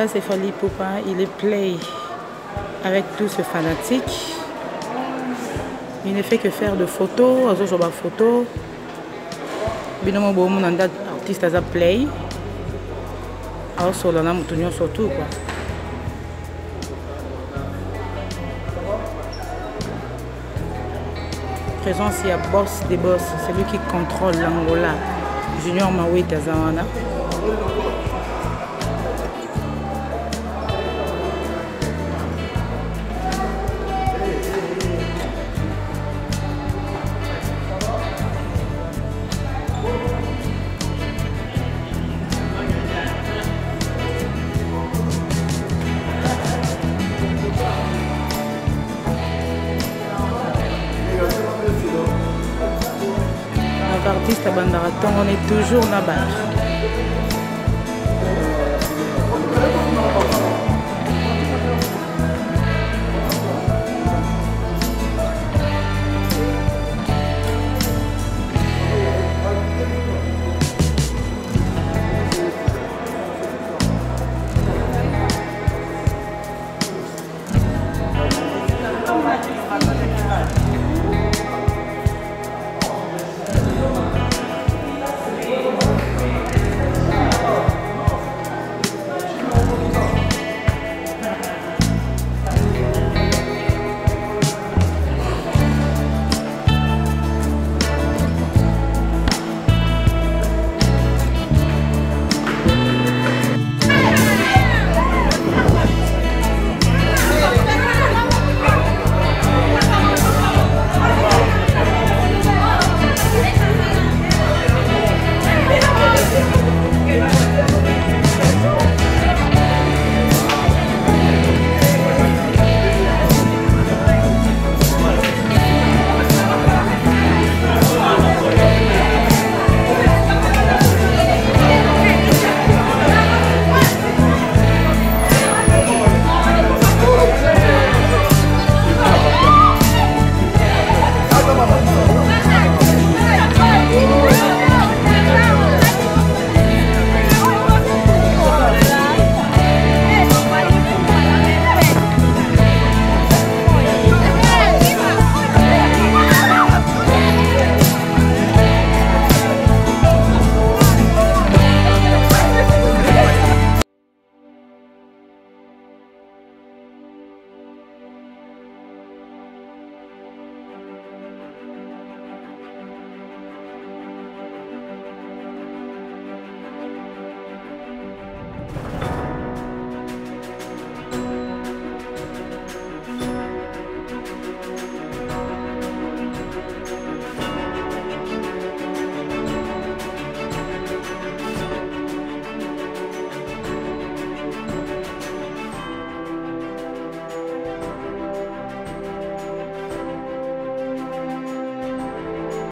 Là, c'est Fally Ipupa. Il est play avec tout ce fanatique. Il ne fait que faire de photos. Je joue des photos. Binomo bo mon artiste à play. Alors sur la moutonnion surtout quoi. Présence il y a boss des boss, c'est lui qui contrôle l'Angola. Junior Maui Tazawana. Artiste à Bandaraton, on est toujours là-bas.